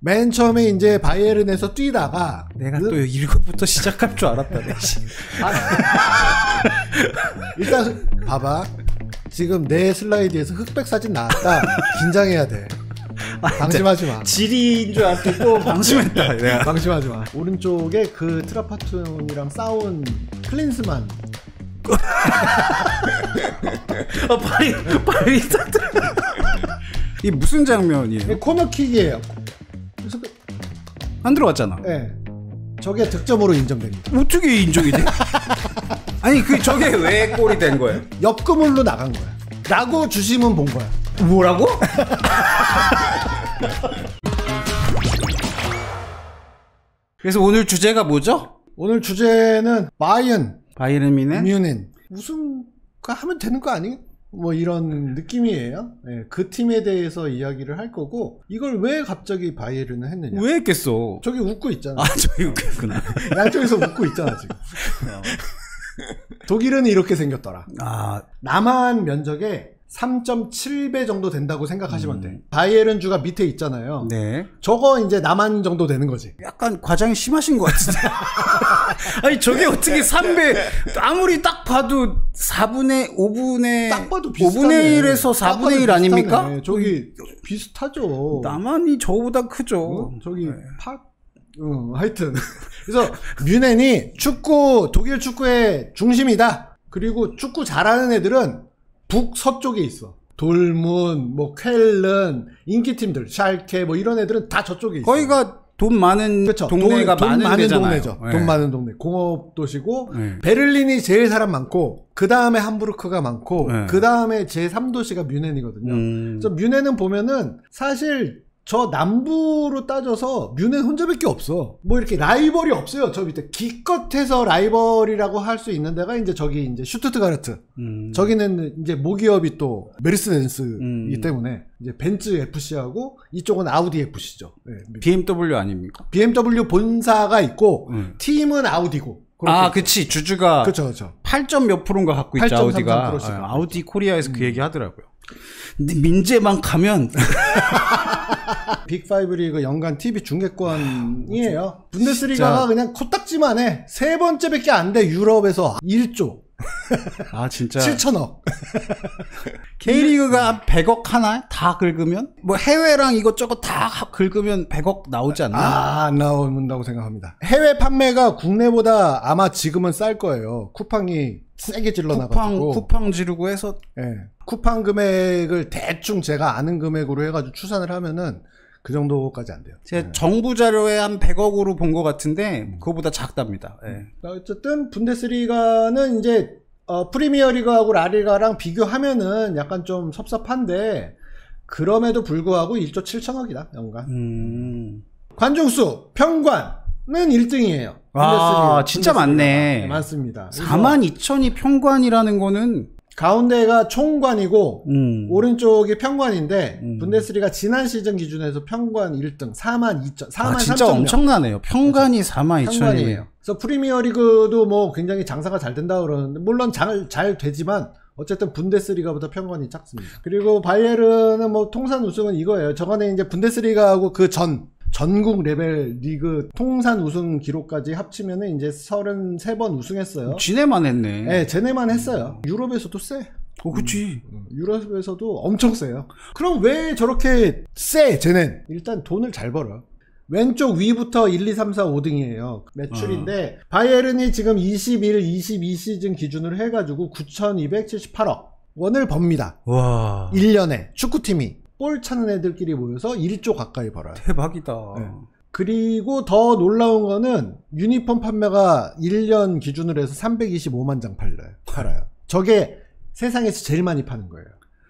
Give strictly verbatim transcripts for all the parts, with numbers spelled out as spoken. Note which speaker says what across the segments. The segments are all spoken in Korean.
Speaker 1: 맨 처음에 이제 바이에른에서 뛰다가
Speaker 2: 내가 그... 또 이거부터 시작할 줄 알았다. 아,
Speaker 1: 일단 봐봐. 지금 내 슬라이드에서 흑백 사진 나왔다. 긴장해야 돼. 방심하지 마.
Speaker 2: 지리인 줄 알았더니 또 방심했다. 내가.
Speaker 1: 방심하지 마. 오른쪽에 그 트라파톤이랑 싸운 클린스만.
Speaker 2: 아, 발이 발이 이 무슨 장면이에요?
Speaker 1: 코너킥이에요. 그래서
Speaker 2: 안 들어갔잖아.
Speaker 1: 네. 저게 득점으로 인정됩니다.
Speaker 2: 어떻게 인정이 돼? 아니 그 저게 왜 골이 된 거예요?
Speaker 1: 옆그물로 나간 거야. 라고 주심은 본 거야.
Speaker 2: 뭐라고? 그래서 오늘 주제가 뭐죠?
Speaker 1: 오늘 주제는 바이언
Speaker 2: 바이에른 뮌헨
Speaker 1: 뮌헨 우승가 하면 되는 거 아니? 뭐 이런 느낌이에요. 네, 그 팀에 대해서 이야기를 할 거고 이걸 왜 갑자기 바이에른을 했느냐?
Speaker 2: 왜 했겠어?
Speaker 1: 저기 웃고 있잖아.
Speaker 2: 아 저기 웃고 있구나.
Speaker 1: 양쪽에서 웃고 있잖아 지금. 독일은 이렇게 생겼더라.
Speaker 2: 아
Speaker 1: 남한 면적에 삼 점 칠 배 정도 된다고 생각하시면 음. 돼. 바이에른 주가 밑에 있잖아요.
Speaker 2: 네.
Speaker 1: 저거 이제 남한 정도 되는 거지.
Speaker 2: 약간 과장이 심하신 것 같은데. 아니 저게 어떻게 삼 배 아무리 딱 봐도 사분의 오분의
Speaker 1: 딱 봐도 비슷하네.
Speaker 2: 오분의 일에서 사분의 일 아닙니까?
Speaker 1: 비슷하네. 저기 비슷하죠.
Speaker 2: 남한이 저보다 크죠.
Speaker 1: 어? 저기 네. 파 어, 하여튼 그래서 뮌헨이 축구 독일 축구의 중심이다. 그리고 축구 잘하는 애들은 북서쪽에 있어. 돌문, 뭐 쾰른, 인기팀들, 샬케 뭐 이런 애들은 다 저쪽에 있어.
Speaker 2: 거기가 돈 많은
Speaker 1: 그쵸?
Speaker 2: 동네가
Speaker 1: 돈,
Speaker 2: 많은,
Speaker 1: 돈 많은
Speaker 2: 데잖아요.
Speaker 1: 동네죠.
Speaker 2: 네.
Speaker 1: 돈 많은 동네. 공업 도시고
Speaker 2: 네.
Speaker 1: 베를린이 제일 사람 많고 그 다음에 함부르크가 많고
Speaker 2: 네.
Speaker 1: 그 다음에 제삼 도시가 뮌헨이거든요.
Speaker 2: 음.
Speaker 1: 그래서 뮌헨은 보면은 사실 저 남부로 따져서 뮌헨 혼자밖에 없어. 뭐 이렇게 라이벌이 없어요. 저 밑에 기껏해서 라이벌이라고 할 수 있는 데가 이제 저기 이제 슈투트가르트.
Speaker 2: 음.
Speaker 1: 저기는 이제 모기업이 또 메르세데스이기
Speaker 2: 음.
Speaker 1: 때문에 이제 벤츠 에프씨하고 이쪽은 아우디 에프씨죠. 네.
Speaker 2: 비엠더블유 아닙니까?
Speaker 1: 비엠더블유 본사가 있고
Speaker 2: 음.
Speaker 1: 팀은 아우디고.
Speaker 2: 아, 그치. 주주가
Speaker 1: 그쵸, 그쵸.
Speaker 2: 팔 점 몇 프로인가 갖고 있죠, 아우디가. 아, 아우디 코리아에서 음. 그 얘기 하더라고요. 근데 민재만 가면
Speaker 1: 빅파이브 리그 연간 티비 중계권이에요. 분데스리가가 그냥 코딱지만 해. 세 번째밖에 안 돼. 유럽에서 일 조.
Speaker 2: 아 진짜
Speaker 1: 칠천억.
Speaker 2: K리그가 백억 하나? 다 긁으면? 뭐 해외랑 이것저것 다 긁으면 백억 나오지 않나?
Speaker 1: 아, 안 나온다고 생각합니다. 해외 판매가 국내보다 아마 지금은 쌀 거예요. 쿠팡이 세게 질러나가지고.
Speaker 2: 쿠팡, 쿠팡 지르고 해서.
Speaker 1: 예. 네. 쿠팡 금액을 대충 제가 아는 금액으로 해가지고 추산을 하면은 그 정도까지 안 돼요.
Speaker 2: 제가
Speaker 1: 네.
Speaker 2: 정부 자료에 한 백억으로 본 것 같은데 그거보다 작답니다. 네.
Speaker 1: 어쨌든 분데스리가는 이제 어, 프리미어리그하고 라리가랑 비교하면은 약간 좀 섭섭한데 그럼에도 불구하고 일 조 칠천억이다 연간.
Speaker 2: 음.
Speaker 1: 관중수 평관은 일 등이에요.
Speaker 2: 아 진짜 많네.
Speaker 1: 네, 많습니다.
Speaker 2: 사만 이천이 평관이라는 거는
Speaker 1: 가운데가 총관이고
Speaker 2: 음.
Speaker 1: 오른쪽이 평관인데
Speaker 2: 음.
Speaker 1: 분데스리가 지난 시즌 기준에서 평관 일 등 사만 이천, 사만
Speaker 2: 아, 진짜 엄청나네요. 평관이 사만 이천이에요.
Speaker 1: 그래서 프리미어리그도 뭐 굉장히 장사가 잘 된다 그러는데 물론 잘, 잘 되지만 어쨌든 분데스리가보다 평관이 작습니다. 그리고 바이에른은 뭐 통산 우승은 이거예요. 저번에 이제 분데스리가하고 그 전 전국 레벨 리그 통산 우승 기록까지 합치면은 이제 서른세 번 우승했어요.
Speaker 2: 지네만 했네.
Speaker 1: 네, 쟤네만 했어요. 유럽에서도 세.
Speaker 2: 어, 그치.
Speaker 1: 음, 유럽에서도 엄청 세요. 그럼 왜 저렇게 세, 쟤넨? 일단 돈을 잘 벌어. 왼쪽 위부터 일, 이, 삼, 사, 오 등이에요. 매출인데, 어. 바이에른이 지금 이십일, 이십이 시즌 기준으로 해가지고 구천이백칠십팔억 원을 법니다.
Speaker 2: 와.
Speaker 1: 일 년에 축구팀이. 볼 차는 애들끼리 모여서 일 조 가까이 벌어요.
Speaker 2: 대박이다.
Speaker 1: 네. 그리고 더 놀라운 거는 유니폼 판매가 일 년 기준으로 해서 삼백이십오만 장 팔려요. 팔아요. 저게 세상에서 제일 많이 파는 거예요.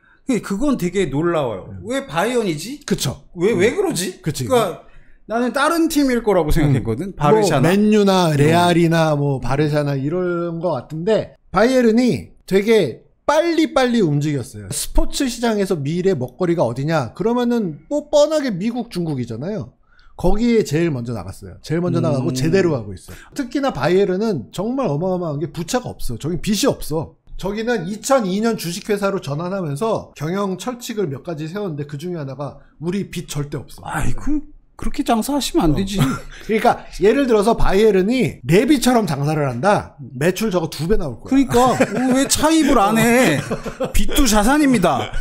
Speaker 2: 그건 되게 놀라워요. 네. 왜 바이언이지?
Speaker 1: 그쵸.
Speaker 2: 왜, 왜 그러지?
Speaker 1: 그치.
Speaker 2: 그러니까 나는 다른 팀일 거라고 생각했거든. 음. 바르샤나.
Speaker 1: 뭐 맨유나 레알이나 뭐 바르샤나 이런 거 같은데 바이에른이 되게 빨리빨리 움직였어요. 스포츠 시장에서 미래 먹거리가 어디냐? 그러면은 뭐 뻔하게 미국, 중국이잖아요. 거기에 제일 먼저 나갔어요. 제일 먼저 음. 나가고 제대로 하고 있어요. 특히나 바이에른은 정말 어마어마한 게 부채가 없어. 저긴 빚이 없어. 저기는 이천이 년 주식회사로 전환하면서 경영 철칙을 몇 가지 세웠는데 그 중에 하나가 우리 빚 절대 없어.
Speaker 2: 아이고. 그렇게 장사하시면 안 되지.
Speaker 1: 어. 그러니까 예를 들어서 바이에른이 레비처럼 장사를 한다. 매출 저거 두 배 나올 거야.
Speaker 2: 그러니까 왜 차입을 안 해? 빚도 자산입니다.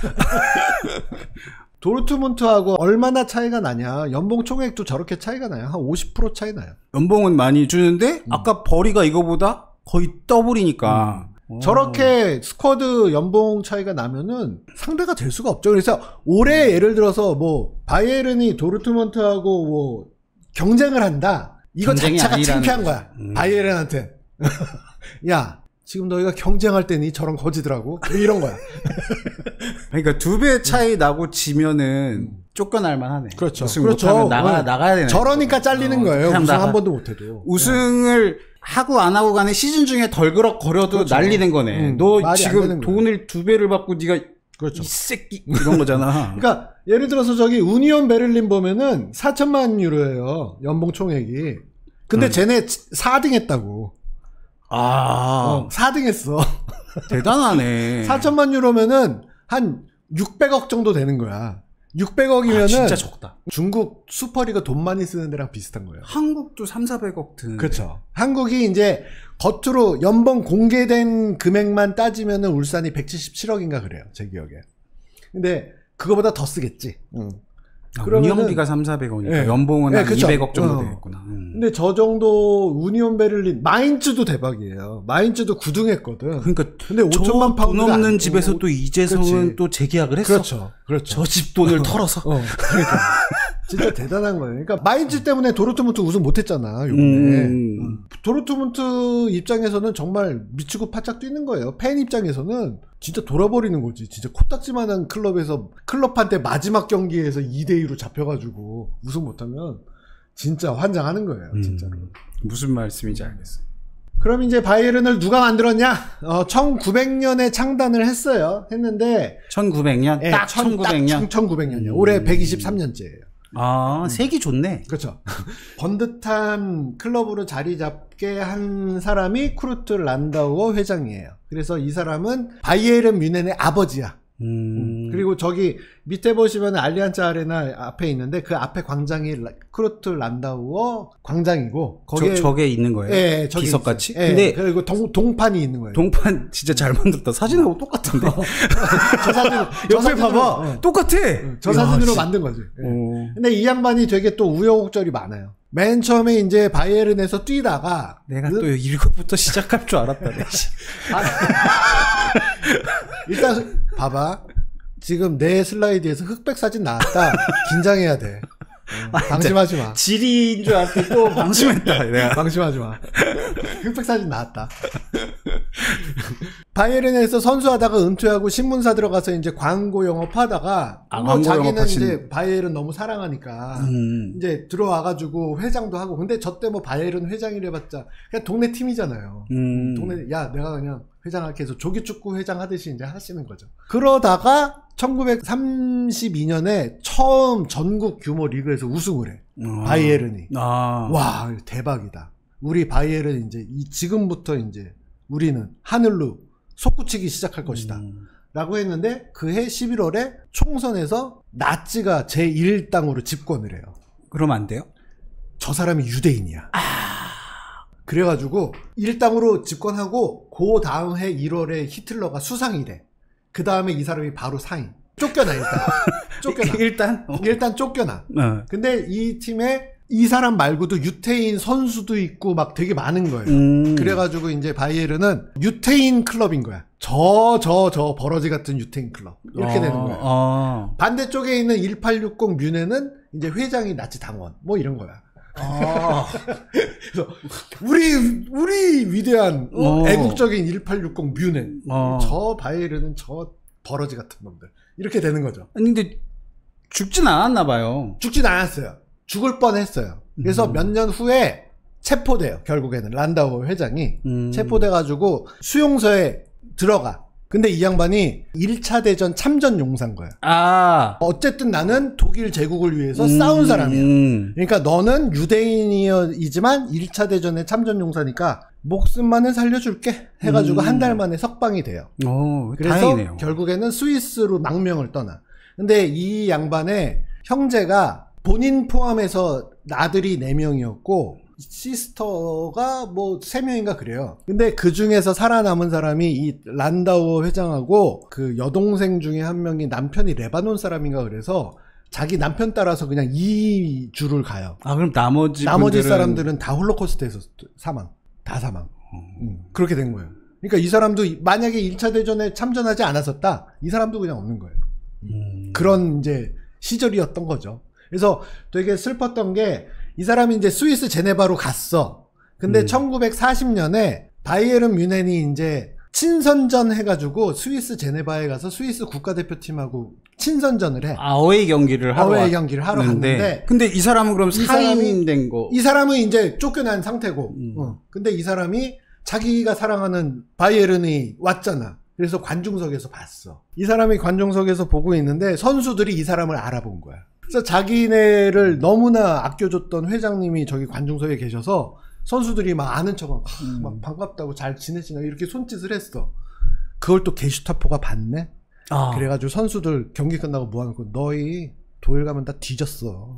Speaker 1: 도르트문트하고 얼마나 차이가 나냐. 연봉 총액도 저렇게 차이가 나요. 한 오십 퍼센트 차이 나요.
Speaker 2: 연봉은 많이 주는데 음. 아까 벌이가 이거보다 거의 더블이니까.
Speaker 1: 음. 저렇게 스쿼드 연봉 차이가 나면은 상대가 될 수가 없죠. 그래서 올해 예를 들어서 뭐 바이에른이 도르트문트하고 뭐 경쟁을 한다. 이거 자체가 창피한 거야. 음. 바이에른한테. 야, 지금 너희가 경쟁할 때니 저런 거지더라고. 이런 거야.
Speaker 2: 그러니까 두 배 차이 나고 지면은 쫓겨날 만하네.
Speaker 1: 그렇죠.
Speaker 2: 우승
Speaker 1: 그렇죠.
Speaker 2: 못하면 나가, 나가야 되네.
Speaker 1: 저러니까 잘리는
Speaker 2: 어,
Speaker 1: 거예요. 우승
Speaker 2: 나가.
Speaker 1: 한 번도 못해도.
Speaker 2: 우승을 하고 안 하고 간에 시즌 중에 덜그럭거려도
Speaker 1: 그렇죠.
Speaker 2: 난리는 거네.
Speaker 1: 음,
Speaker 2: 너 지금 돈을
Speaker 1: 거야.
Speaker 2: 두 배를 받고 네가
Speaker 1: 그렇죠.
Speaker 2: 이 새끼 이런 거잖아.
Speaker 1: 그러니까 예를 들어서 저기 우니온 베를린 보면은 사천만 유로예요. 연봉 총액이. 근데 음. 쟤네 사 등 했다고.
Speaker 2: 아,
Speaker 1: 어, 사 등 했어.
Speaker 2: 대단하네.
Speaker 1: 사천만 유로면은 한 육백억 정도 되는 거야. 육백억이면은
Speaker 2: 아, 진짜 적다.
Speaker 1: 중국 슈퍼리그 돈 많이 쓰는 데랑 비슷한 거예요.
Speaker 2: 한국도 삼사백억 드는.
Speaker 1: 그렇죠. 한국이 이제 겉으로 연봉 공개된 금액만 따지면은 울산이 백칠십칠억인가 그래요. 제 기억에. 근데 그거보다 더 쓰겠지. 응.
Speaker 2: 아, 운영비가 삼사백억이니까 네. 연봉은 네, 한 이백억 정도 어. 되겠구나. 음.
Speaker 1: 근데 저 정도 우니온 베를린, 마인츠도 대박이에요. 마인츠도 구 등 했거든.
Speaker 2: 그러니까
Speaker 1: 근데 오천만 파운드
Speaker 2: 돈 없는 집에서 또 이재성은 또 재계약을 했어.
Speaker 1: 그렇죠. 그렇죠.
Speaker 2: 저 집 돈을 털어서.
Speaker 1: 어, 그러니까. 진짜 대단한 거예요. 그러니까 마인츠 때문에 도르트문트 우승 못했잖아. 요번에. 음. 도르트문트 입장에서는 정말 미치고 바짝 뛰는 거예요. 팬 입장에서는 진짜 돌아버리는 거지. 진짜 코딱지만한 클럽에서 클럽한테 마지막 경기에서 이 대 이로 잡혀가지고 우승 못하면 진짜 환장하는 거예요. 진짜로.
Speaker 2: 음. 무슨 말씀인지 알겠어요.
Speaker 1: 그럼 이제 바이에른을 누가 만들었냐? 어, 천구백 년에 창단을 했어요. 했는데
Speaker 2: 천구백 년?
Speaker 1: 네,
Speaker 2: 딱 천구백 년?
Speaker 1: 딱 천구백 년이요. 음. 올해 백이십삼 년째예요.
Speaker 2: 아, 음. 색이 좋네.
Speaker 1: 그렇죠. 번듯한 클럽으로 자리 잡게 한 사람이 쿠르트 란다우어 회장이에요. 그래서 이 사람은 바이에른 뮌헨의 아버지야. 음. 그리고 저기 밑에 보시면 알리안츠 아레나 앞에 있는데 그 앞에 광장이 쿠르트 란다우어 광장이고 거기에
Speaker 2: 저, 저게 있는 거예요?
Speaker 1: 예,
Speaker 2: 비석같이?
Speaker 1: 예, 근데 그리고 동, 동판이 있는 거예요.
Speaker 2: 동판 진짜 잘 만들었다. 사진하고 똑같은데.
Speaker 1: 저 사진
Speaker 2: 옆에 사진으로, 봐봐. 어. 똑같아.
Speaker 1: 저 사진으로 야, 만든 거지. 예. 근데 이 양반이 되게 또 우여곡절이 많아요. 맨 처음에 이제 바이에른에서 뛰다가
Speaker 2: 내가 그... 또 이거부터 시작할 줄 알았다.
Speaker 1: 아, 일단 봐봐. 지금 내 슬라이드에서 흑백 사진 나왔다. 긴장해야 돼. 어, 방심하지 마.
Speaker 2: 지리인 줄 알았더니 또 방심했다. 내가.
Speaker 1: 방심하지 마. 흑백 사진 나왔다. 바이에른에서 선수하다가 은퇴하고 신문사 들어가서 이제 광고 영업하다가
Speaker 2: 아,
Speaker 1: 뭐
Speaker 2: 광고
Speaker 1: 자기는
Speaker 2: 영업하신...
Speaker 1: 이제 바이에른 너무 사랑하니까
Speaker 2: 음.
Speaker 1: 이제 들어와가지고 회장도 하고 근데 저 때 뭐 바이에른 회장이래봤자 그냥 동네 팀이잖아요. 음. 동네 야 내가 그냥 회장할게 해서 조기축구 회장 하듯이 이제 하시는 거죠. 그러다가 천구백삼십이 년에 처음 전국 규모 리그에서 우승을 해. 아. 바이에른이.
Speaker 2: 아.
Speaker 1: 와 대박이다. 우리 바이에른 이제 이 지금부터 이제 우리는 하늘로 솟구치기 시작할 것이다. 음. 라고 했는데 그해 십일월에 총선에서 나치가 제일 당으로 집권을 해요.
Speaker 2: 그러면 안 돼요?
Speaker 1: 저 사람이 유대인이야.
Speaker 2: 아.
Speaker 1: 그래가지고 일 당으로 집권하고 그 다음 해 일월에 히틀러가 수상이 돼. 그 다음에 이 사람이 바로 사인. 쫓겨나 일단. 쫓겨나.
Speaker 2: 일단?
Speaker 1: 어. 일단 쫓겨나.
Speaker 2: 어.
Speaker 1: 근데 이 팀에 이 사람 말고도 유태인 선수도 있고 막 되게 많은 거예요.
Speaker 2: 음.
Speaker 1: 그래가지고 이제 바이에른은 유태인 클럽인 거야. 저, 저, 저 버러지 같은 유태인 클럽. 이렇게
Speaker 2: 어,
Speaker 1: 되는 거예요.
Speaker 2: 어.
Speaker 1: 반대쪽에 있는 일팔육공 뮌헨은 이제 회장이 나치 당원. 뭐 이런 거야.
Speaker 2: 아.
Speaker 1: 그래서 우리, 우리 위대한 어, 애국적인 일팔육공 뮌헨.
Speaker 2: 어.
Speaker 1: 저 바이에른은 저 버러지 같은 놈들. 이렇게 되는 거죠.
Speaker 2: 아니, 근데 죽진 않았나 봐요.
Speaker 1: 죽진 않았어요. 죽을 뻔했어요. 그래서 음. 몇 년 후에 체포돼요. 결국에는 란다우어 회장이 음. 체포돼가지고 수용소에 들어가. 근데 이 양반이 일 차 대전 참전 용사인 거야.
Speaker 2: 아.
Speaker 1: 어쨌든 나는 독일 제국을 위해서 음. 싸운 사람이야. 그러니까 너는 유대인이지만 일 차 대전에 참전 용사니까 목숨만은 살려줄게 해가지고 음. 한 달 만에 석방이 돼요.
Speaker 2: 오,
Speaker 1: 그래서
Speaker 2: 다행이네요.
Speaker 1: 결국에는 스위스로 망명을 떠나. 근데 이 양반의 형제가 본인 포함해서 아들이 네 명이었고 시스터가 뭐 세 명인가 그래요. 근데 그 중에서 살아남은 사람이 이 란다우 회장하고 그 여동생 중에 한 명이 남편이 레바논 사람인가 그래서 자기 남편 따라서 그냥 이 주를 가요.
Speaker 2: 아, 그럼 나머지
Speaker 1: 나머지
Speaker 2: 분들은...
Speaker 1: 사람들은 다 홀로코스트에서 사망. 다 사망. 음. 음. 그렇게 된 거예요. 그러니까 이 사람도 만약에 일 차 대전에 참전하지 않았었다. 이 사람도 그냥 없는 거예요. 음. 그런 이제 시절이었던 거죠. 그래서 되게 슬펐던 게 이 사람이 이제 스위스 제네바로 갔어. 근데 음. 천구백사십 년에 바이에른 뮌헨이 이제 친선전 해가지고 스위스 제네바에 가서 스위스 국가대표팀하고 친선전을 해.
Speaker 2: 아, 어웨이 경기를 하러
Speaker 1: 어웨이 경기를 하러 갔는데.
Speaker 2: 근데 이 사람은 그럼 사인이 된 거.
Speaker 1: 이 사람은 이제 쫓겨난 상태고. 음. 어. 근데 이 사람이 자기가 사랑하는 바이에른이 왔잖아. 그래서 관중석에서 봤어. 이 사람이 관중석에서 보고 있는데 선수들이 이 사람을 알아본 거야. 그래서 자기네를 너무나 아껴줬던 회장님이 저기 관중석에 계셔서 선수들이 막 아는 척 음. 막 반갑다고 잘 지내시나 이렇게 손짓을 했어. 그걸 또 게슈타포가 봤네. 아. 그래가지고 선수들 경기 끝나고 뭐하는 거 너희 도일 가면 다 뒤졌어.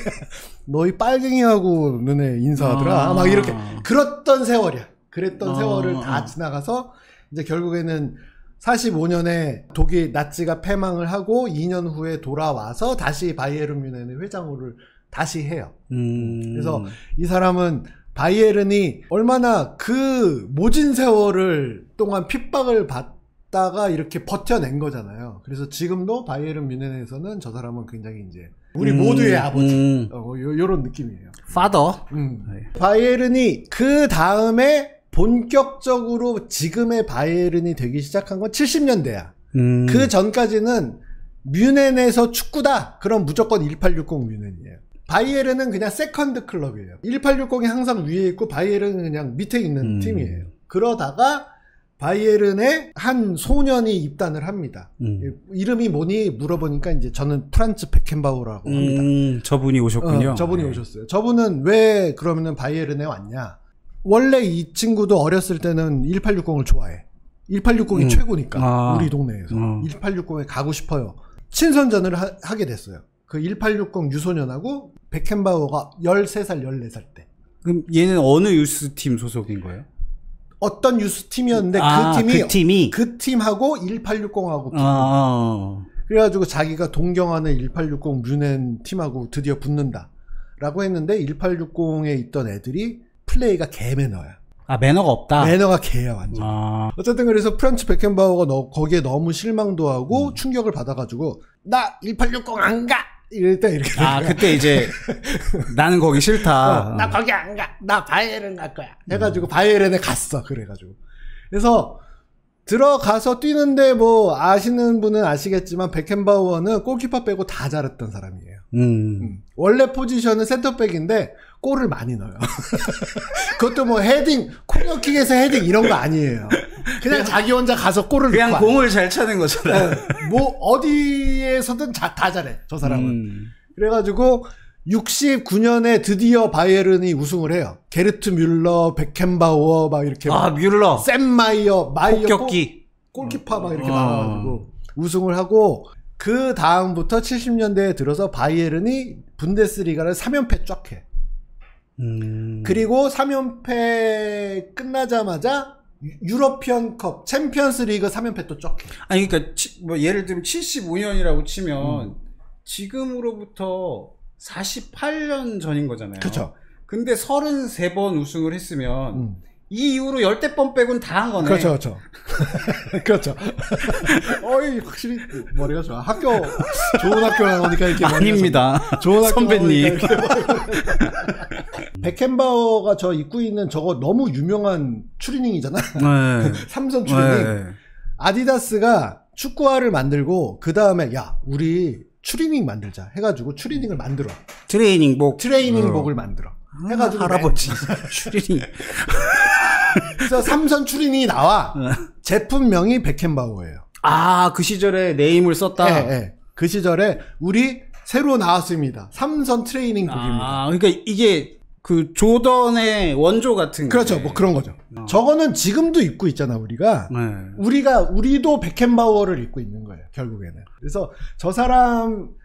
Speaker 1: 너희 빨갱이하고 너네 인사하더라. 아. 막 이렇게 그랬던 세월이야. 그랬던 아. 세월을 다 지나가서 이제 결국에는 사십오 년에 독일 나치가 패망을 하고 이 년 후에 돌아와서 다시 바이에른 뮌헨의 회장을 다시 해요. 음. 그래서 이 사람은 바이에른이 얼마나 그 모진 세월을 동안 핍박을 받다가 이렇게 버텨낸 거잖아요. 그래서 지금도 바이에른 뮌헨에서는 저 사람은 굉장히 이제 우리 음. 모두의 아버지 음. 어, 요, 요런 느낌이에요.
Speaker 2: 파더.
Speaker 1: 음. 바이에른이 그 다음에 본격적으로 지금의 바이에른이 되기 시작한 건 칠십 년대야. 음. 그 전까지는 뮌헨에서 축구다. 그럼 무조건 일팔육공 뮌헨이에요. 바이에른은 그냥 세컨드 클럽이에요. 일팔육공이 항상 위에 있고 바이에른은 그냥 밑에 있는 음. 팀이에요. 그러다가 바이에른에 한 소년이 입단을 합니다. 음. 이름이 뭐니 물어보니까 이제 저는 프란츠 베켄바우어라고 음. 합니다.
Speaker 2: 저분이 오셨군요.
Speaker 1: 어, 저분이 네. 오셨어요. 저분은 왜 그러면은 바이에른에 왔냐? 원래 이 친구도 어렸을 때는 일팔육공을 좋아해. 일팔육공이 음. 최고니까 아. 우리 동네에서 음. 일팔육공에 가고 싶어요. 친선전을 하, 하게 됐어요. 그 일팔육공 유소년하고 베켄바우어가 열세 살, 열네 살 때.
Speaker 2: 그럼 얘는 어느 유스팀 소속인 거예요?
Speaker 1: 어떤 유스팀이었는데 아, 그 팀이
Speaker 2: 그 팀이
Speaker 1: 그 팀하고 일팔육공하고 붙고.
Speaker 2: 아.
Speaker 1: 그래가지고 자기가 동경하는 일팔육공 뮌헨 팀하고 드디어 붙는다라고 했는데 일팔육공에 있던 애들이 플레이가 개 매너야.
Speaker 2: 아, 매너가 없다?
Speaker 1: 매너가 개야, 완전. 아. 어쨌든 그래서 프란츠 베켄바우어가 너, 거기에 너무 실망도 하고 음. 충격을 받아가지고, 나 일팔육공 안 가! 이럴 때 이렇게.
Speaker 2: 아, 그때 이제, 나는 거기 싫다.
Speaker 1: 어, 나 거기 안 가! 나 바이에른 갈 거야! 해가지고 음. 바이에른에 갔어, 그래가지고. 그래서, 들어가서 뛰는데 뭐, 아시는 분은 아시겠지만, 베켄바우어는 골키퍼 빼고 다 잘했던 사람이에요. 음. 음. 원래 포지션은 센터백인데, 골을 많이 넣어요. 그것도 뭐 헤딩, 코너킥에서 헤딩 이런 거 아니에요. 그냥, 그냥 자기 혼자 가서 골을
Speaker 2: 그냥 넣고 공을 잘 차는 거잖아요.
Speaker 1: 네. 뭐 어디에서든 자, 다 잘해. 저 사람은. 음. 그래가지고 육십구 년에 드디어 바이에른이 우승을 해요. 게르트 뮬러, 베켄바우어 막 이렇게
Speaker 2: 아 막 뮬러,
Speaker 1: 샘 마이어, 마이어
Speaker 2: 폭격기
Speaker 1: 골키퍼 막 이렇게 어. 나와가지고 우승을 하고 그 다음부터 칠십 년대에 들어서 바이에른이 분데스리가를 삼 연패 쫙 해. 음. 그리고 삼 연패 끝나자마자 유러피언컵 챔피언스 리그 삼 연패 또 쫙 해.
Speaker 2: 아니 그러니까 치, 뭐 예를 들면 칠십오 년이라고 치면 음. 지금으로부터 사십팔 년 전인 거잖아요.
Speaker 1: 그렇죠.
Speaker 2: 근데 서른세 번 우승을 했으면 음. 이 이후로 열댓 번 빼곤 다 한 거네.
Speaker 1: 그렇죠, 그렇죠. 그렇죠. 어이, 확실히 머리가 좋아. 학교, 좋은 학교 나오니까 이렇게.
Speaker 2: 아닙니다.
Speaker 1: 좋은 학교
Speaker 2: 선배님.
Speaker 1: 베켄바우어가 저 입고 있는 저거 너무 유명한 추리닝이잖아. 네. 삼선 추리닝. 네. 아디다스가 축구화를 만들고, 그 다음에, 야, 우리 추리닝 만들자. 해가지고 추리닝을 만들어.
Speaker 2: 트레이닝복.
Speaker 1: 트레이닝복을 어. 만들어. 해가지고.
Speaker 2: 아, 할아버지. 추리닝.
Speaker 1: 그래서 삼선 추리닝이 나와. 제품명이 베켄바우어예요.
Speaker 2: 아, 그 시절에 네임을 썼다?
Speaker 1: 네, 네. 그 시절에 우리 새로 나왔습니다. 삼선 트레이닝 복입니다.
Speaker 2: 아, 그러니까 이게 그 조던의 원조 같은
Speaker 1: 그렇죠. 뭐 그런 거죠. 어. 저거는 지금도 입고 있잖아, 우리가. 네. 우리가, 우리도 베켄바우어를 입고 있는 거예요, 결국에는. 그래서 저 사람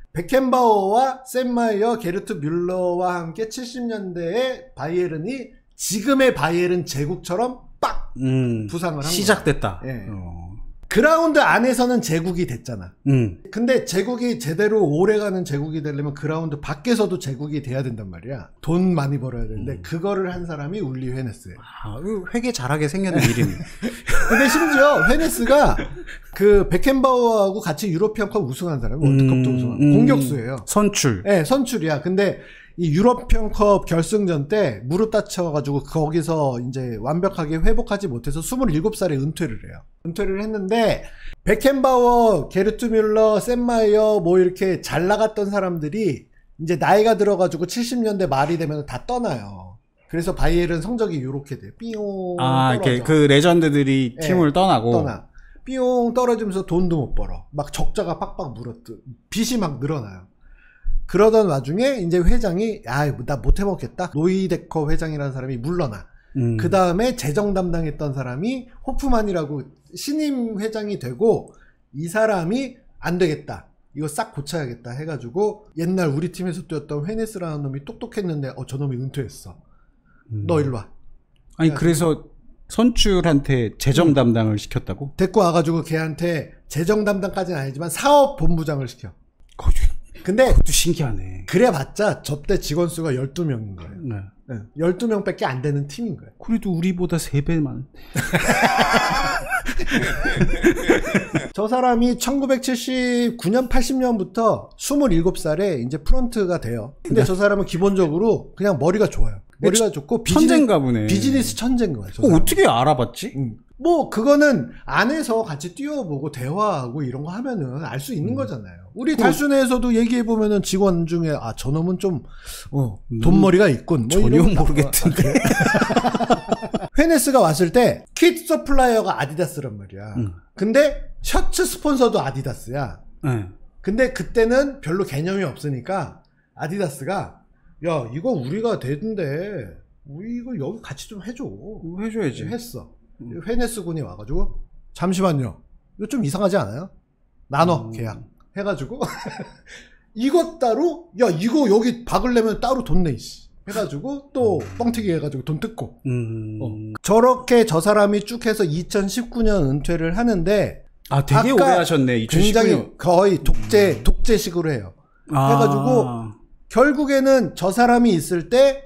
Speaker 1: 베켄바워와 샘 마이어, 게르트 뮬러와 함께 칠십 년대에 바이에른이 지금의 바이에른 제국처럼 빡
Speaker 2: 음,
Speaker 1: 부상을 한 거야.
Speaker 2: 시작됐다.
Speaker 1: 예.
Speaker 2: 어.
Speaker 1: 그라운드 안에서는 제국이 됐잖아.
Speaker 2: 음.
Speaker 1: 근데 제국이 제대로 오래가는 제국이 되려면 그라운드 밖에서도 제국이 돼야 된단 말이야. 돈 많이 벌어야 되는데
Speaker 2: 음.
Speaker 1: 그거를 한 사람이 울리 헤네스예요.
Speaker 2: 아, 회계 잘하게 생겼는 이름이.
Speaker 1: 근데 심지어 헤네스가 그 베켄바워하고 같이 유로피언컵 우승한 사람이 월드컵도
Speaker 2: 음,
Speaker 1: 우승한
Speaker 2: 음.
Speaker 1: 공격수예요.
Speaker 2: 선출.
Speaker 1: 네, 선출이야. 근데 이 유럽편컵 결승전 때 무릎 다쳐가지고 거기서 이제 완벽하게 회복하지 못해서 스물일곱 살에 은퇴를 해요. 은퇴를 했는데 베켄바워, 게르트 뮬러, 샘 마이어 뭐 이렇게 잘 나갔던 사람들이 이제 나이가 들어가지고 칠십 년대 말이 되면 다 떠나요. 그래서 바이에른 성적이 요렇게 돼요. 삐용
Speaker 2: 아,
Speaker 1: 떨어져.
Speaker 2: 이렇게 그 레전드들이
Speaker 1: 네,
Speaker 2: 팀을 떠나고.
Speaker 1: 떠나. 삐용 떨어지면서 돈도 못 벌어. 막 적자가 팍팍 물었듯 빚이 막 늘어나요. 그러던 와중에 이제 회장이 야, 나 못 해먹겠다. 노이데커 회장이라는 사람이 물러나.
Speaker 2: 음.
Speaker 1: 그 다음에 재정 담당했던 사람이 호프만이라고 신임 회장이 되고 이 사람이 안 되겠다. 이거 싹 고쳐야겠다 해가지고 옛날 우리 팀에서 뛰었던 헤네스라는 놈이 똑똑했는데 어, 저 놈이 은퇴했어.
Speaker 2: 음.
Speaker 1: 너 일로 와.
Speaker 2: 아니 그래서 선출한테 재정 담당을 시켰다고?
Speaker 1: 데리고 와가지고 걔한테 재정 담당까지는 아니지만 사업 본부장을 시켜. 근데
Speaker 2: 그것도 신기하네.
Speaker 1: 그래봤자 저때 직원 수가 열두 명인 거예요.
Speaker 2: 네.
Speaker 1: 네, 열두 명밖에 안 되는 팀인 거예요.
Speaker 2: 그래도 우리보다 세 배만.
Speaker 1: 저 사람이 천구백칠십구 년, 팔십 년부터 스물일곱 살에 이제 프런트가 돼요. 근데
Speaker 2: 네.
Speaker 1: 저 사람은 기본적으로 그냥 머리가 좋아요. 머리가
Speaker 2: 천-
Speaker 1: 좋고
Speaker 2: 천재인가 보네.
Speaker 1: 비즈니스 천재인 거예요. 저
Speaker 2: 어,
Speaker 1: 사람은.
Speaker 2: 어떻게 알아봤지?
Speaker 1: 음. 뭐 그거는 안에서 같이 뛰어보고 대화하고 이런 거 하면은 알 수 있는
Speaker 2: 음.
Speaker 1: 거잖아요. 우리 달순에서도 얘기해 보면은 직원 중에 아 저놈은 좀 어, 돈머리가 있군. 뭐
Speaker 2: 전혀
Speaker 1: 이런 거
Speaker 2: 모르겠던데.
Speaker 1: 헤네스가 왔을 때 킷 서플라이어가 아디다스란 말이야.
Speaker 2: 음.
Speaker 1: 근데 셔츠 스폰서도 아디다스야.
Speaker 2: 네.
Speaker 1: 근데 그때는 별로 개념이 없으니까 아디다스가 야 이거 우리가 되는데 우리 이거 여기 같이 좀 해줘.
Speaker 2: 뭐 해줘야지.
Speaker 1: 했어. 헤네스 군이 와가지고 잠시만요. 이거 좀 이상하지 않아요? 나눠
Speaker 2: 음.
Speaker 1: 계약 해가지고 이것 따로 야 이거 여기 박으려면 따로 돈 내 이씨 해가지고 또 뻥튀기 해가지고 돈 뜯고
Speaker 2: 음.
Speaker 1: 어. 저렇게 저 사람이 쭉 해서 이천십구 년 은퇴를 하는데
Speaker 2: 아 되게 오래 하셨네. 이천십구 년.
Speaker 1: 굉장히 거의 독재 독재식으로 해요.
Speaker 2: 아.
Speaker 1: 해가지고 결국에는 저 사람이 있을 때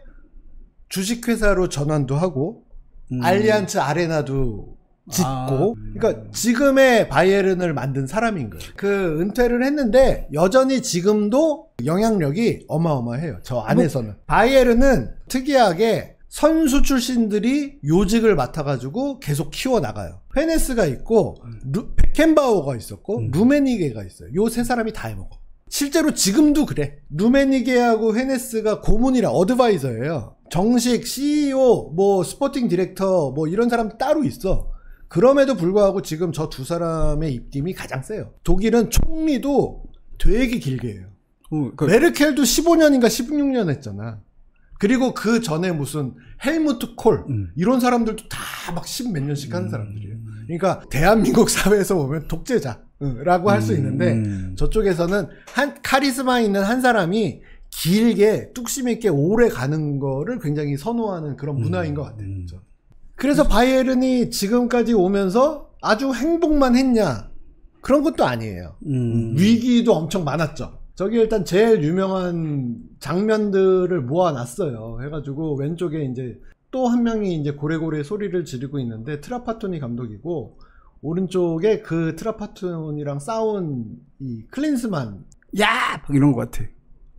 Speaker 1: 주식회사로 전환도 하고
Speaker 2: 음.
Speaker 1: 알리안츠 아레나도 짓고
Speaker 2: 아.
Speaker 1: 그러니까 지금의 바이에른을 만든 사람인 거예요. 그 은퇴를 했는데 여전히 지금도 영향력이 어마어마해요. 저 안에서는. 뭐, 바이에른은 특이하게 선수 출신들이 요직을 맡아가지고 계속 키워나가요. 헤네스가 있고 루, 베켄바워가 있었고
Speaker 2: 음.
Speaker 1: 루메니게가 있어요. 요 세 사람이 다 해먹어. 실제로 지금도 그래. 루메니게하고 헤네스가 고문이라 어드바이저예요. 정식 씨이오, 뭐 스포팅 디렉터 뭐 이런 사람 따로 있어. 그럼에도 불구하고 지금 저 두 사람의 입김이 가장 세요. 독일은 총리도 되게 길게 해요.
Speaker 2: 어, 그,
Speaker 1: 메르켈도 십오 년인가 십육 년 했잖아. 그리고 그 전에 무슨 헬무트 콜
Speaker 2: 음.
Speaker 1: 이런 사람들도 다 막 십 몇 년씩 하는 사람들이에요. 그러니까 대한민국 사회에서 보면 독재자라고 할 수 있는데
Speaker 2: 음.
Speaker 1: 저쪽에서는 한 카리스마 있는 한 사람이 길게 뚝심 있게 오래 가는 거를 굉장히 선호하는 그런 문화인 것 같아요.
Speaker 2: 음.
Speaker 1: 그렇죠? 그래서 바이에른이 지금까지 오면서 아주 행복만 했냐? 그런 것도 아니에요.
Speaker 2: 음.
Speaker 1: 위기도 엄청 많았죠. 저기 일단 제일 유명한 장면들을 모아놨어요. 해가지고 왼쪽에 이제 또 한 명이 이제 고래고래 소리를 지르고 있는데 트라파토니 감독이고 오른쪽에 그 트라파토니랑 싸운 이 클린스만
Speaker 2: 야! 막 이런 것 같아.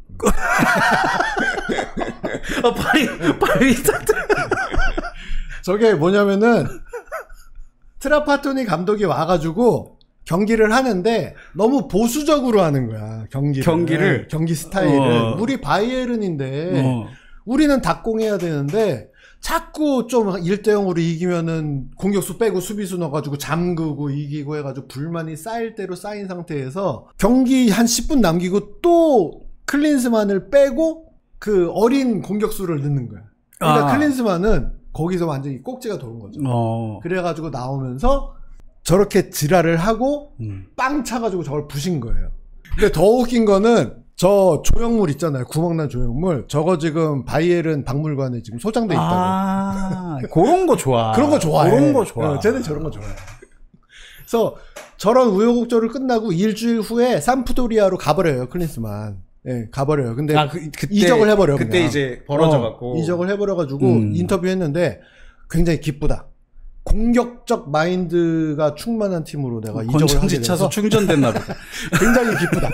Speaker 2: 아, 발이, 발이 딱
Speaker 1: 저게 뭐냐면은 트라파토니 감독이 와가지고 경기를 하는데 너무 보수적으로 하는 거야. 경기를.
Speaker 2: 경기를?
Speaker 1: 경기 스타일을.
Speaker 2: 어.
Speaker 1: 우리 바이에른인데
Speaker 2: 어.
Speaker 1: 우리는 닭공해야 되는데 자꾸 좀 일 대 영으로 이기면은 공격수 빼고 수비수 넣어가지고 잠그고 이기고 해가지고 불만이 쌓일 대로 쌓인 상태에서 경기 한 십 분 남기고 또 클린스만을 빼고 그 어린 공격수를 넣는 거야. 그러니까
Speaker 2: 아.
Speaker 1: 클린스만은 거기서 완전히 꼭지가 도는 거죠.
Speaker 2: 어.
Speaker 1: 그래가지고 나오면서 저렇게 지랄을 하고
Speaker 2: 음.
Speaker 1: 빵 차가지고 저걸 부신 거예요. 근데 더 웃긴 거는 저 조형물 있잖아요. 구멍난 조형물. 저거 지금 바이에른 박물관에 지금 소장돼 있다고.
Speaker 2: 아, 그런 거 좋아.
Speaker 1: 그런 거 좋아해.
Speaker 2: 그런 거 좋아.
Speaker 1: 어, 쟤는 저런 거 좋아해. 그래서 저런 우여곡절을 끝나고 일주일 후에 삼프도리아로 가버려요. 클린스만. 예, 가버려요. 근데
Speaker 2: 아, 그, 그때,
Speaker 1: 이적을 해버려.
Speaker 2: 그때
Speaker 1: 그냥.
Speaker 2: 이제 벌어져갖고.
Speaker 1: 어, 이적을 해버려가지고
Speaker 2: 음.
Speaker 1: 인터뷰했는데 굉장히 기쁘다. 공격적 마인드가 충만한 팀으로 내가 이적을 하게
Speaker 2: 건전지
Speaker 1: 돼서
Speaker 2: 차서 충전됐나 보다.
Speaker 1: 굉장히 기쁘다.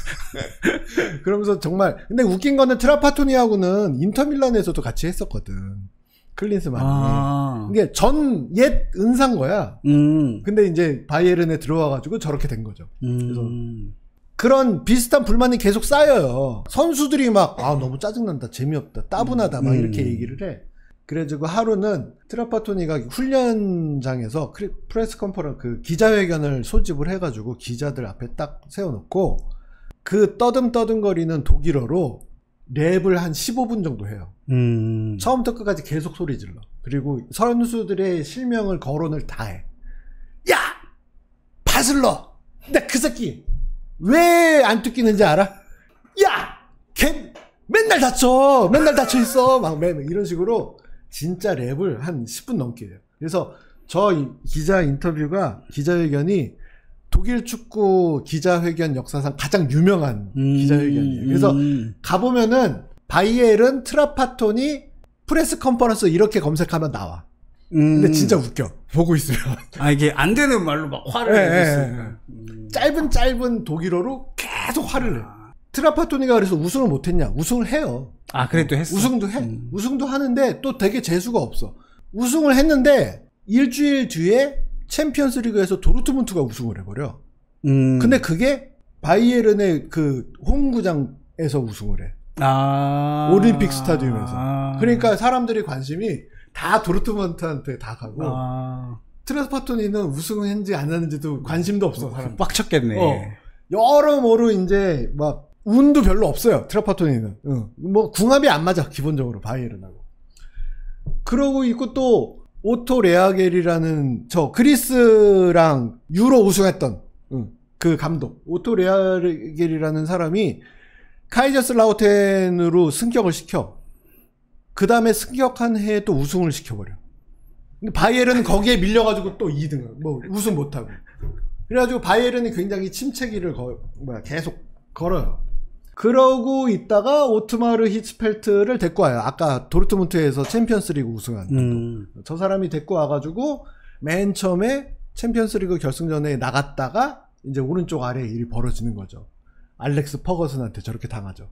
Speaker 1: 그러면서 정말 근데 웃긴 거는 트라파토니하고는 인터밀란에서도 같이 했었거든. 클린스만이.
Speaker 2: 아.
Speaker 1: 이게 전 옛 은사인 거야.
Speaker 2: 음.
Speaker 1: 근데 이제 바이에른에 들어와가지고 저렇게 된 거죠. 그래서
Speaker 2: 음.
Speaker 1: 그런 비슷한 불만이 계속 쌓여요. 선수들이 막 아 너무 짜증난다, 재미없다, 따분하다 막
Speaker 2: 음.
Speaker 1: 이렇게 얘기를 해. 그래가지고 하루는 트라파토니가 훈련장에서 프레스 컨퍼런스 그 기자회견을 소집을 해가지고 기자들 앞에 딱 세워놓고 그 떠듬떠듬거리는 독일어로 랩을 한 십오 분 정도 해요.
Speaker 2: 음.
Speaker 1: 처음부터 끝까지 계속 소리 질러. 그리고 선수들의 실명을 거론을 다 해. 야! 바슬러! 나 그 새끼! 왜 안 뜯기는지 알아? 야! 걔 맨날 다쳐! 맨날 다쳐 있어! 막 매, 이런 식으로 진짜 랩을 한 십 분 넘게 해요. 그래서 저 기자 인터뷰가, 기자회견이 독일 축구 기자회견 역사상 가장 유명한
Speaker 2: 음,
Speaker 1: 기자회견이에요. 그래서
Speaker 2: 음.
Speaker 1: 가보면은 바이에른, 트라파토니, 프레스 컨퍼런스 이렇게 검색하면 나와.
Speaker 2: 음.
Speaker 1: 근데 진짜 웃겨. 보고 있으면.
Speaker 2: 아, 이게 안 되는 말로 막 화를
Speaker 1: 네,
Speaker 2: 내고 있어요.
Speaker 1: 네,
Speaker 2: 음.
Speaker 1: 짧은 짧은 독일어로 계속 화를 내. 트라파토니가 그래서 우승을 못했냐? 우승을 해요.
Speaker 2: 아, 그래도 했어.
Speaker 1: 우승도 해.
Speaker 2: 음.
Speaker 1: 우승도 하는데 또 되게 재수가 없어. 우승을 했는데 일주일 뒤에 챔피언스 리그에서 도르트문트가 우승을 해버려.
Speaker 2: 음.
Speaker 1: 근데 그게 바이에른의 그 홈구장에서 우승을 해.
Speaker 2: 아.
Speaker 1: 올림픽 스타디움에서.
Speaker 2: 아.
Speaker 1: 그러니까 사람들이 관심이 다 도르트문트한테 다 가고
Speaker 2: 아.
Speaker 1: 트라파토니는 우승을 했는지 안 했는지도 관심도 없어. 사람.
Speaker 2: 빡쳤겠네.
Speaker 1: 어. 여러모로 이제 막 운도 별로 없어요. 트라파토니는. 응. 뭐 궁합이 안 맞아. 기본적으로 바이에른하고. 그러고 있고 또 오토 레아겔이라는 저 그리스랑 유로 우승했던 응. 그 감독 오토 레아겔이라는 사람이 카이저슬라우텐으로 승격을 시켜. 그 다음에 승격한 해에 또 우승을 시켜버려. 근데 바이에른은 거기에 밀려가지고 또 이 등을 뭐 우승 못하고. 그래가지고 바이에른이 굉장히 침체기를 거, 뭐야 계속 걸어요. 그러고 있다가 오트마르 히츠펠트를 데리고 와요. 아까 도르트문트에서 챔피언스리그 우승한
Speaker 2: 음.
Speaker 1: 저 사람이 데리고 와가지고 맨 처음에 챔피언스리그 결승전에 나갔다가 이제 오른쪽 아래에 일이 벌어지는 거죠. 알렉스 퍼거슨한테 저렇게 당하죠.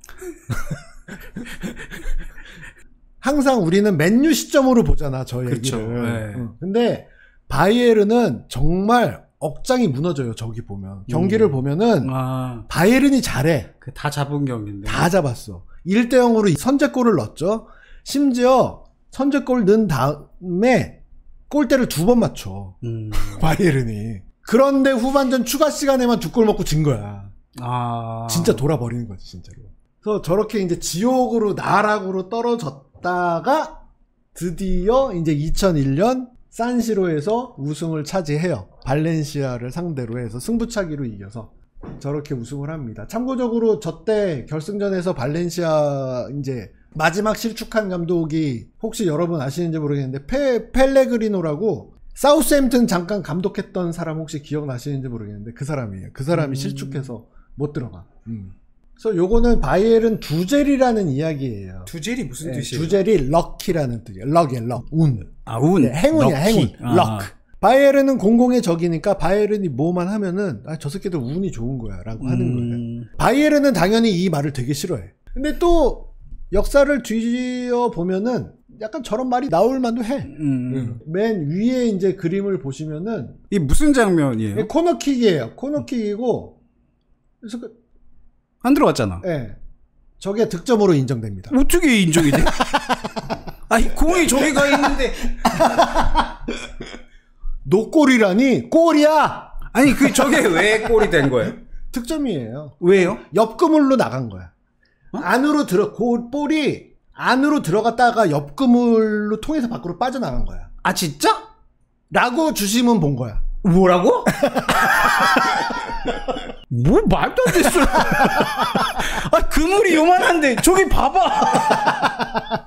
Speaker 1: 항상 우리는 맨유 시점으로 보잖아, 저
Speaker 2: 그쵸,
Speaker 1: 얘기를.
Speaker 2: 네.
Speaker 1: 응. 근데 바이에른은 정말 억장이 무너져요. 저기 보면 경기를
Speaker 2: 음.
Speaker 1: 보면은
Speaker 2: 아.
Speaker 1: 바이에른이 잘해.
Speaker 2: 그 다 잡은 경기인데.
Speaker 1: 다 잡았어. 일 대 영으로 선제골을 넣었죠. 심지어 선제골 넣은 다음에 골대를 두 번 맞춰.
Speaker 2: 음.
Speaker 1: 바이에른이. 그런데 후반전 추가 시간에만 두 골 먹고 진 거야.
Speaker 2: 아.
Speaker 1: 진짜 돌아버리는 거지, 진짜로. 그래서 저렇게 이제 지옥으로 나락으로 떨어졌다가 드디어 이제 이천일 년 산시로에서 우승을 차지해요. 발렌시아를 상대로 해서 승부차기로 이겨서 저렇게 우승을 합니다. 참고적으로 저때 결승전에서 발렌시아 이제 마지막 실축한 감독이 혹시 여러분 아시는지 모르겠는데 페, 펠레그리노라고 사우스햄튼 잠깐 감독했던 사람 혹시 기억나시는지 모르겠는데 그 사람이에요. 그 사람이
Speaker 2: 음.
Speaker 1: 실축해서 못 들어가. 음. 그래서 요거는 바이에른 두젤이라는 이야기예요.
Speaker 2: 두젤이 무슨
Speaker 1: 네,
Speaker 2: 뜻이에요?
Speaker 1: 두젤이 럭키라는 뜻이에요. 럭에 럭, 운.
Speaker 2: 아, 운.
Speaker 1: 네, 행운이야,
Speaker 2: 럭키.
Speaker 1: 행운.
Speaker 2: 아.
Speaker 1: 럭. 바이에른은 공공의 적이니까 바이에른이 뭐만 하면은 아, 저 새끼들 운이 좋은 거야 라고 하는
Speaker 2: 음.
Speaker 1: 거예요. 바이에른은 당연히 이 말을 되게 싫어해. 근데 또 역사를 뒤져 보면은 약간 저런 말이 나올 만도 해.
Speaker 2: 음.
Speaker 1: 맨 위에 이제 그림을 보시면은
Speaker 2: 이 무슨 장면이에요?
Speaker 1: 코너킥이에요. 코너킥이고 그래서 그,
Speaker 2: 안 들어갔잖아.
Speaker 1: 예. 저게 득점으로 인정됩니다.
Speaker 2: 어떻게 인정이 돼? 아니, 공이 저기 가 있는데.
Speaker 1: 노골이라니 골이야.
Speaker 2: 아니, 그 저게 왜 골이 된 거예요?
Speaker 1: 득점이에요.
Speaker 2: 왜요?
Speaker 1: 옆그물로 나간 거야.
Speaker 2: 어?
Speaker 1: 안으로 들어 고, 볼이 안으로 들어갔다가 옆그물로 통해서 밖으로 빠져나간 거야.
Speaker 2: 아, 진짜?
Speaker 1: 라고 주심은 본 거야.
Speaker 2: 뭐라고? 뭐 말도 안 됐어. 아, 그물이 요만한데 저기 봐봐.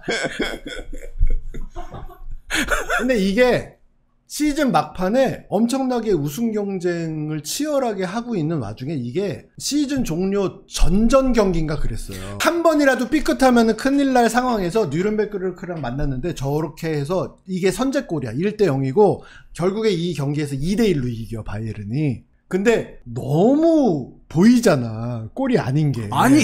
Speaker 1: 근데 이게 시즌 막판에 엄청나게 우승 경쟁을 치열하게 하고 있는 와중에 이게 시즌 종료 전전 경기인가 그랬어요. 한 번이라도 삐끗하면 큰일 날 상황에서 뉘른베르크랑 만났는데 저렇게 해서 이게 선제골이야. 일 대 영이고 결국에 이 경기에서 이 대 일로 이겨 바이에른이. 근데 너무 보이잖아. 골이 아닌 게.
Speaker 2: 아니.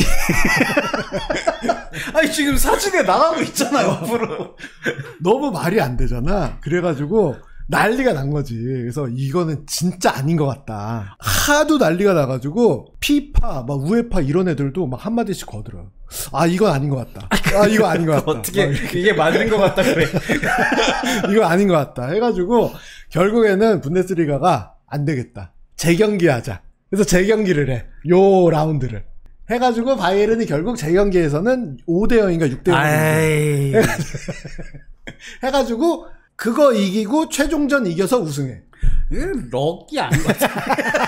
Speaker 2: 아니 지금 사진에 나가고 있잖아요. 앞으로.
Speaker 1: 너무 말이 안 되잖아. 그래가지고 난리가 난 거지. 그래서 이거는 진짜 아닌 것 같다. 하도 난리가 나가지고 피파, 막 우에파 이런 애들도 막 한마디씩 거들어. 아 이건 아닌 것 같다. 아 이거 아닌 것 같다.
Speaker 2: 어떻게 이게 맞는 것 같다 그래.
Speaker 1: 이거 아닌 것 같다. 해가지고 결국에는 분데스리가가 안 되겠다. 재경기하자. 그래서 재경기를 해. 요 라운드를. 해가지고 바이에른이 결국 재경기에서는 오 대 영인가 육 대 영. 해가지고 그거 이기고 최종전 이겨서 우승해.
Speaker 2: 이건 럭이 아닌 것 같아.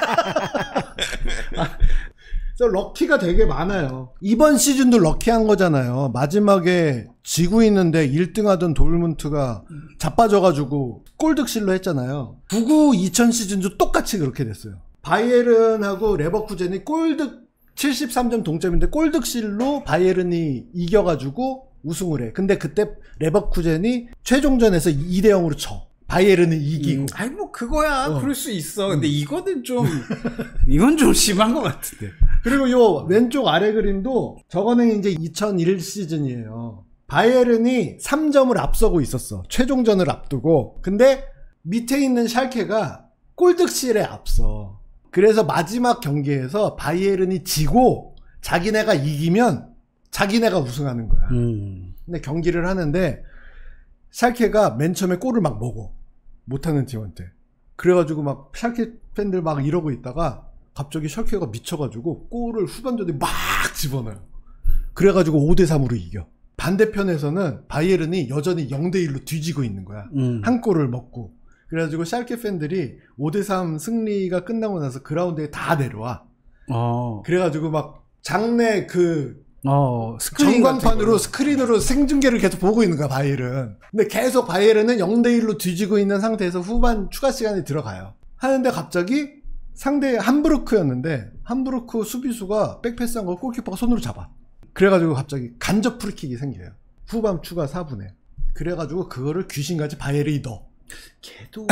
Speaker 1: 그래서 럭키가 되게 많아요. 이번 시즌도 럭키한 거잖아요. 마지막에 지고 있는데 일 등 하던 도르문트가 자빠져가지고 골득실로 했잖아요. 구십구 이천 시즌도 똑같이 그렇게 됐어요. 바이에른하고 레버쿠젠이 골득 칠십삼 점 동점인데 골득실로 바이에른이 이겨가지고 우승을 해. 근데 그때 레버쿠젠이 최종전에서 이 대 영으로 쳐. 바이에른을 이기고.
Speaker 2: 음, 아니 뭐 그거야.
Speaker 1: 어.
Speaker 2: 그럴 수 있어. 근데 이거는 좀 이건 좀 심한 것 같은데.
Speaker 1: 그리고 요 왼쪽 아래 그림도 저거는 이제 이천일 시즌이에요. 바이에른이 삼 점을 앞서고 있었어. 최종전을 앞두고. 근데 밑에 있는 샬케가 골득실에 앞서. 그래서 마지막 경기에서 바이에른이 지고 자기네가 이기면 자기네가 우승하는 거야.
Speaker 2: 음.
Speaker 1: 근데 경기를 하는데 샬케가 맨 처음에 골을 막 먹어. 못하는 팀한테. 그래가지고 막 샬케 팬들 막 이러고 있다가 갑자기 샬케가 미쳐가지고 골을 후반전에 막 집어넣어요. 그래가지고 오 대 삼으로 이겨. 반대편에서는 바이에른이 여전히 영 대 일로 뒤지고 있는 거야.
Speaker 2: 음.
Speaker 1: 한 골을 먹고. 그래가지고 샬케 팬들이 오 대 삼 승리가 끝나고 나서 그라운드에 다 내려와.
Speaker 2: 어.
Speaker 1: 그래가지고 막 장내 그
Speaker 2: 어, 스크린
Speaker 1: 전광판으로 스크린으로 생중계를 계속 보고 있는 거야 바이에른. 근데 계속 바이에른은 영 대 일로 뒤지고 있는 상태에서 후반 추가 시간에 들어가요. 하는데 갑자기 상대 함부르크였는데 함부르크 수비수가 백패스한 걸 골키퍼가 손으로 잡아. 그래가지고 갑자기 간접 프리킥이 생겨요. 후반 추가 사 분에. 그래가지고 그거를 귀신같이 바이에른이 넣어.
Speaker 2: 걔도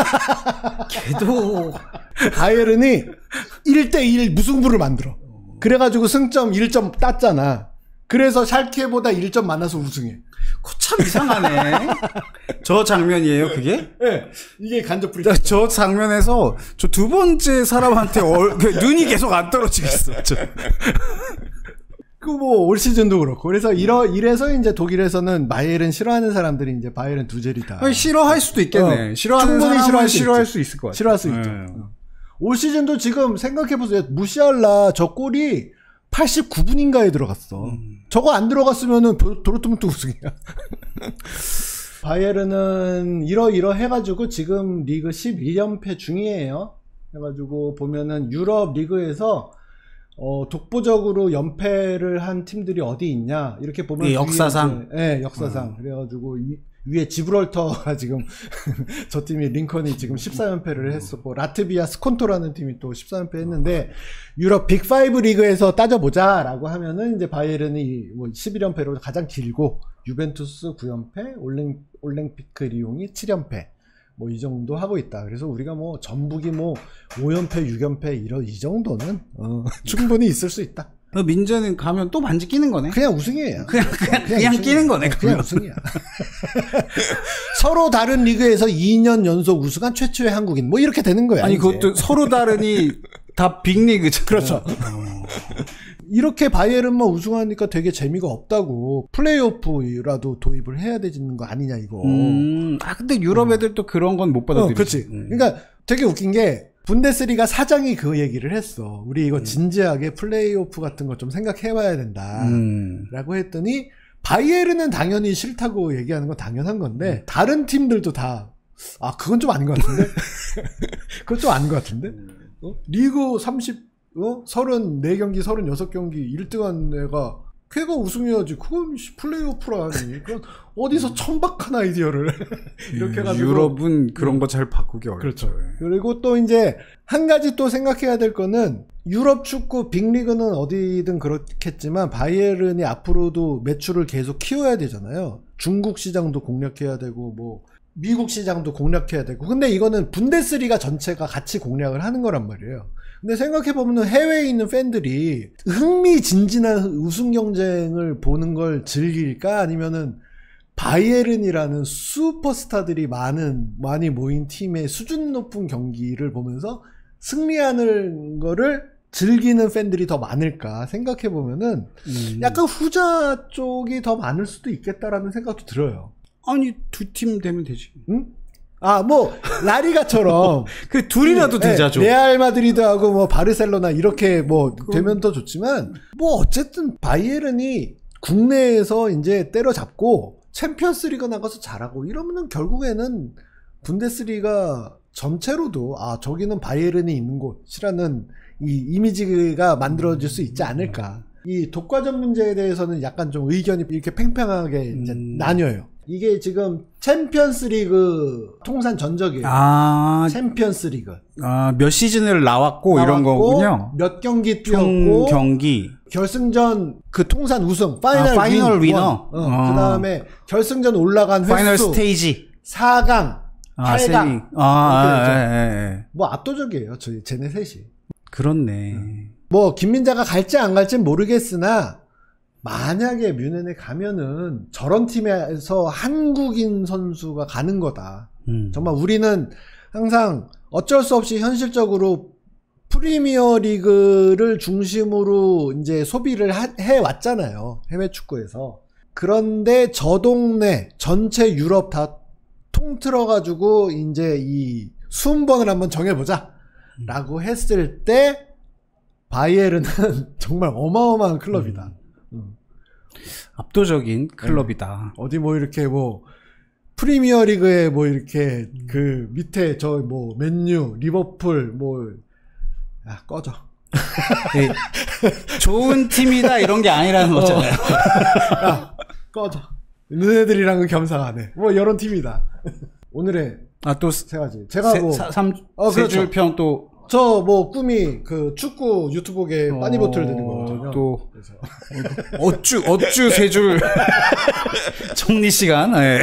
Speaker 2: 걔도
Speaker 1: 바이에른이 일 대 일 무승부를 만들어. 그래가지고 승점 일 점 땄잖아. 그래서 샬케보다 일 점 많아서 우승해.
Speaker 2: 그거 참 이상하네. 저 장면이에요, 그게?
Speaker 1: 네, 이게 간접 프리킥.
Speaker 2: 저 장면에서 저 두 번째 사람한테 얼, 그 눈이 계속 안 떨어지겠어. 저.
Speaker 1: 그 뭐 올 시즌도 그렇고. 그래서 이러 이래서 이제 독일에서는 바이에른 싫어하는 사람들이 이제 바이에른 두젤이다.
Speaker 2: 아니, 싫어할 수도 있겠네.
Speaker 1: 어,
Speaker 2: 싫어하는
Speaker 1: 충분히
Speaker 2: 사람은
Speaker 1: 싫어할 수
Speaker 2: 싫어할
Speaker 1: 있죠.
Speaker 2: 수 있을 것 같아.
Speaker 1: 싫어할 수 있죠.
Speaker 2: 네.
Speaker 1: 어. 올 시즌도 지금 생각해보세요. 무시할라 저 골이 팔십구 분인가에 들어갔어.
Speaker 2: 음.
Speaker 1: 저거 안 들어갔으면은 도- 도르트문트 우승이야. 바이에른은 이러이러 해가지고 지금 리그 십일 연패 중이에요. 해가지고 보면은 유럽 리그에서 어, 독보적으로 연패를 한 팀들이 어디 있냐 이렇게 보면
Speaker 2: 예, 역사상.
Speaker 1: 예, 네, 역사상. 음. 그래가지고 위, 위에 지브롤터가 지금 저 팀이 링컨이 지금 십사 연패를 했었고 라트비아 스콘토라는 팀이 또 십사 연패 했는데 유럽 빅파이브 리그에서 따져보자 라고 하면은 이제 바이에른이 뭐 십일 연패로 가장 길고 유벤투스 구 연패, 올랭, 올랭피크 리옹이 칠 연패 뭐 이 정도 하고 있다. 그래서 우리가 뭐 전북이 뭐 오 연패, 육 연패 이런 이 정도는 어, 충분히 있을 수 있다.
Speaker 2: 민재는 가면 또 반지 끼는 거네.
Speaker 1: 그냥 우승이에요.
Speaker 2: 그냥 그냥 그냥,
Speaker 1: 우승이에요.
Speaker 2: 끼는 거네.
Speaker 1: 그냥
Speaker 2: 그러면.
Speaker 1: 우승이야. 서로 다른 리그에서 이 년 연속 우승한 최초의 한국인 뭐 이렇게 되는 거야.
Speaker 2: 아니
Speaker 1: 이제.
Speaker 2: 그것도 서로 다르니 다 빅리그죠.
Speaker 1: 그렇죠. 이렇게 바이에른만 우승하니까 되게 재미가 없다고 플레이오프라도 도입을 해야 되는 거 아니냐 이거.
Speaker 2: 음, 아 근데 유럽 애들 또 그런 건 못
Speaker 1: 어,
Speaker 2: 받아들이지.
Speaker 1: 그렇지.
Speaker 2: 음.
Speaker 1: 그러니까 되게 웃긴 게 분데스리가 사장이 그 얘기를 했어. 우리 이거 진지하게 플레이오프 같은 거 좀 생각해봐야 된다.
Speaker 2: 음.
Speaker 1: 라고 했더니 바이에른은 당연히 싫다고 얘기하는 건 당연한 건데
Speaker 2: 음.
Speaker 1: 다른 팀들도 다 아 그건 좀 아닌 것 같은데. 그건 좀 아닌 것 같은데. 어? 리그 삼십 어? 서른네 경기, 서른여섯 경기 일 등한 애가 걔가 우승해야지. 그건 플레이오프라니. 그건 어디서 천박한 아이디어를 이렇게 해가지고.
Speaker 2: 유럽은 그런 거 잘 바꾸기 어렵죠.
Speaker 1: 그렇죠. 그리고 또 이제 한 가지 또 생각해야 될 거는 유럽 축구 빅리그는 어디든 그렇겠지만 바이에른이 앞으로도 매출을 계속 키워야 되잖아요. 중국 시장도 공략해야 되고 뭐 미국 시장도 공략해야 되고. 근데 이거는 분데스리가 전체가 같이 공략을 하는 거란 말이에요. 근데 생각해보면 해외에 있는 팬들이 흥미진진한 우승 경쟁을 보는 걸 즐길까? 아니면은 바이에른이라는 슈퍼스타들이 많은, 많이 모인 팀의 수준 높은 경기를 보면서 승리하는 거를 즐기는 팬들이 더 많을까? 생각해보면은 음. 약간 후자 쪽이 더 많을 수도 있겠다라는 생각도 들어요.
Speaker 2: 아니, 두 팀 되면 되지.
Speaker 1: 응? 아, 뭐, 라리가처럼.
Speaker 2: 그, 둘이라도
Speaker 1: 네,
Speaker 2: 되자죠.
Speaker 1: 레알 마드리드하고 뭐, 바르셀로나 이렇게 뭐, 그건... 되면 더 좋지만, 뭐, 어쨌든, 바이에른이 국내에서 이제 때려잡고, 챔피언스 리그 나가서 잘하고, 이러면은 결국에는, 분데스리가 전체로도, 아, 저기는 바이에른이 있는 곳이라는 이 이미지가 만들어질 수 있지 않을까. 이 독과점 문제에 대해서는 약간 좀 의견이 이렇게 팽팽하게 이제 음... 나뉘어요. 이게 지금 챔피언스 리그 통산 전적이에요. 아, 챔피언스 리그.
Speaker 2: 아, 몇 시즌을 나왔고, 나왔고 이런 거군요.
Speaker 1: 몇 경기 뛰었고,
Speaker 2: 경기.
Speaker 1: 결승전 그 통산 우승, 파이널,
Speaker 2: 아, 파이널
Speaker 1: 윈,
Speaker 2: 위너.
Speaker 1: 어, 아. 그다음에 결승전 올라간 횟수,
Speaker 2: 파이널 스테이지.
Speaker 1: 사 강,
Speaker 2: 아,
Speaker 1: 팔 강.
Speaker 2: 아, 아, 예, 예.
Speaker 1: 뭐 압도적이에요. 저희 쟤네 셋이.
Speaker 2: 그렇네.
Speaker 1: 음. 뭐 김민재가 갈지 안 갈지는 모르겠으나 만약에 뮌헨에 가면은 저런 팀에서 한국인 선수가 가는 거다. 음. 정말 우리는 항상 어쩔 수 없이 현실적으로 프리미어 리그를 중심으로 이제 소비를 하, 해 왔잖아요. 해외 축구에서. 그런데 저 동네 전체 유럽 다 통틀어 가지고 이제 이 순번을 한번 정해보자. 음. 라고 했을 때 바이에른은 정말 어마어마한 클럽이다. 음. 음.
Speaker 2: 압도적인 클럽이다.
Speaker 1: 네. 어디 뭐 이렇게 뭐 프리미어 리그에 뭐 이렇게 음. 그 밑에 저 뭐 맨유, 리버풀 뭐 야 꺼져.
Speaker 2: 네. 좋은 팀이다 이런 게 아니라는 거잖아요.
Speaker 1: 어. 야 꺼져. 너네들이랑은 겸상하네. 뭐 이런 팀이다. 오늘의
Speaker 2: 아 또
Speaker 1: 세 가지. 제가
Speaker 2: 세,
Speaker 1: 뭐
Speaker 2: 삼 어, 세 줄 평 또.
Speaker 1: 저 뭐 꿈이 그 축구 유튜브계 어, 빠니보틀 되는 거거든요.
Speaker 2: 또 그래서. 어쭈 어쭈 세 줄 정리 시간. 네.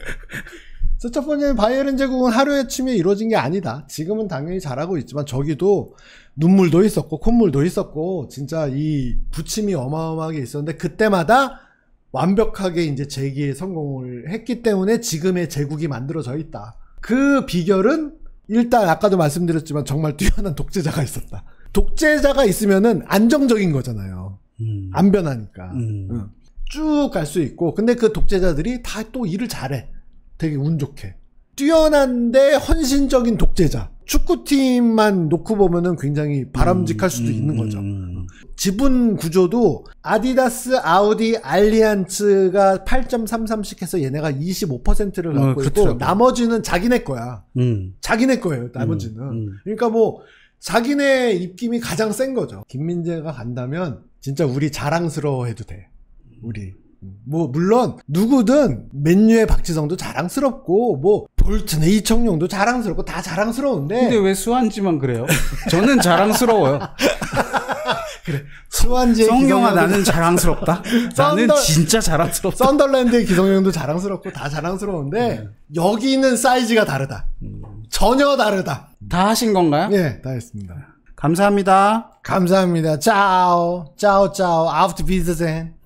Speaker 1: 그래서 첫 번째는 바이에른 제국은 하루아침에 이루어진 게 아니다. 지금은 당연히 잘하고 있지만 저기도 눈물도 있었고 콧물도 있었고 진짜 이 부침이 어마어마하게 있었는데 그때마다 완벽하게 이제 재기에 성공을 했기 때문에 지금의 제국이 만들어져 있다. 그 비결은 일단 아까도 말씀드렸지만 정말 뛰어난 독재자가 있었다. 독재자가 있으면은 안정적인 거잖아요. 음. 안 변하니까. 음. 응. 쭉 갈 수 있고 근데 그 독재자들이 다 또 일을 잘해. 되게 운 좋게. 뛰어난데 헌신적인 독재자. 축구팀만 놓고 보면은 굉장히 바람직할 수도 음, 있는 거죠. 음. 지분 구조도 아디다스, 아우디, 알리안츠가 팔 점 삼삼씩 해서 얘네가 이십오 퍼센트를 갖고 어, 있고 나머지는 자기네 거야. 음. 자기네 거예요. 나머지는. 음, 음. 그러니까 뭐 자기네 입김이 가장 센 거죠. 김민재가 간다면 진짜 우리 자랑스러워해도 돼. 우리. 뭐 물론 누구든 맨유의 박지성도 자랑스럽고 뭐 볼튼의 이청용도 자랑스럽고 다 자랑스러운데
Speaker 2: 근데 왜 수완지만 그래요? 저는 자랑스러워요.
Speaker 1: 그래 수완지의
Speaker 2: 성경아 나는 자랑스럽다. 나는 썬더, 진짜 자랑스럽다.
Speaker 1: 썬덜랜드의 기성용도 자랑스럽고 다 자랑스러운데 음. 여기는 사이즈가 다르다. 음. 전혀 다르다.
Speaker 2: 다 하신 건가요?
Speaker 1: 네, 다 했습니다.
Speaker 2: 감사합니다.
Speaker 1: 감사합니다. 짜오 짜오 짜오 아프트 비즈센